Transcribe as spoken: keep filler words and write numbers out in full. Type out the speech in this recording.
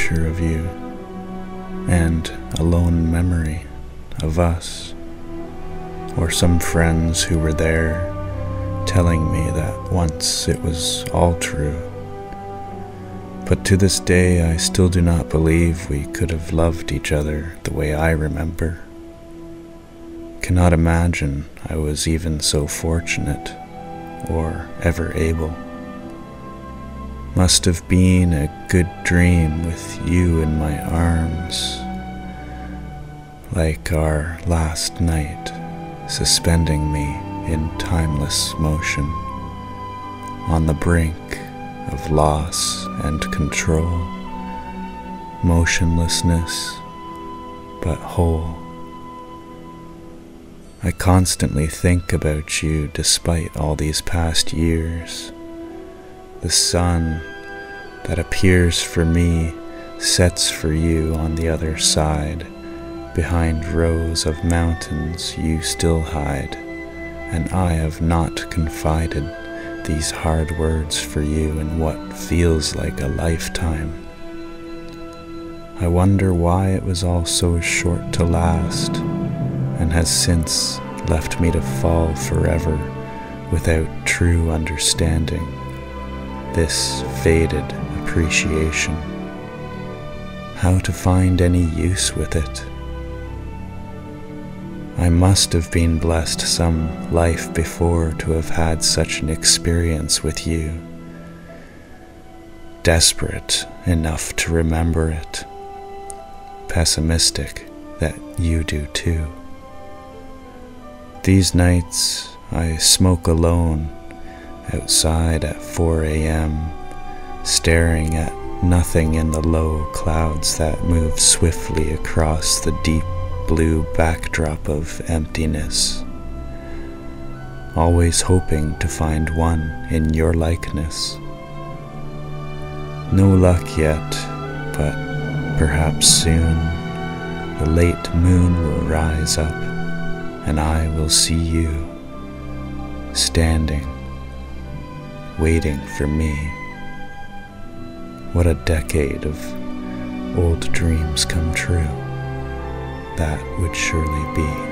picture of you and a lone memory of us, or some friends who were there telling me that once it was all true. But to this day I still do not believe we could have loved each other the way I remember. Cannot imagine I was even so fortunate, or ever able. Must have been a good dream with you in my arms, like our last night, suspending me in timeless motion, on the brink of loss and control, motionlessness, but whole. I constantly think about you despite all these past years. The sun that appears for me sets for you on the other side, behind rows of mountains you still hide, and I have not confided these hard words for you in what feels like a lifetime. I wonder why it was all so short to last, and has since left me to fall forever without true understanding, this faded appreciation. How to find any use with it? I must have been blessed some life before to have had such an experience with you, desperate enough to remember it, pessimistic that you do too. These nights I smoke alone outside at four a m, staring at nothing in the low clouds that move swiftly across the deep blue backdrop of emptiness, always hoping to find one in your likeness. No luck yet, but perhaps soon the late moon will rise up, and I will see you, standing, waiting for me. What a decade of old dreams come true. That would surely be.